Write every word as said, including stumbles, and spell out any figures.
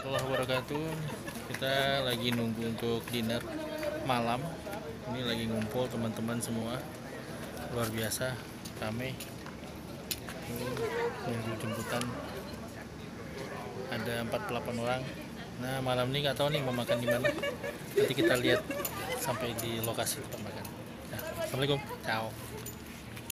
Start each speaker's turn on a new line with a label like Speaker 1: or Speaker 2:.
Speaker 1: warahmatullahi wabarakatuh. Kita lagi nunggu untuk dinner malam. Ini lagi ngumpul teman-teman semua. Luar biasa, rame. Ini nunggu jemputan. Ada empat puluh delapan orang. Nah, malam ini nggak tahu nih mau makan di mana. Nanti kita lihat sampai di lokasi tempat makan. Nah, assalamualaikum. Ciao.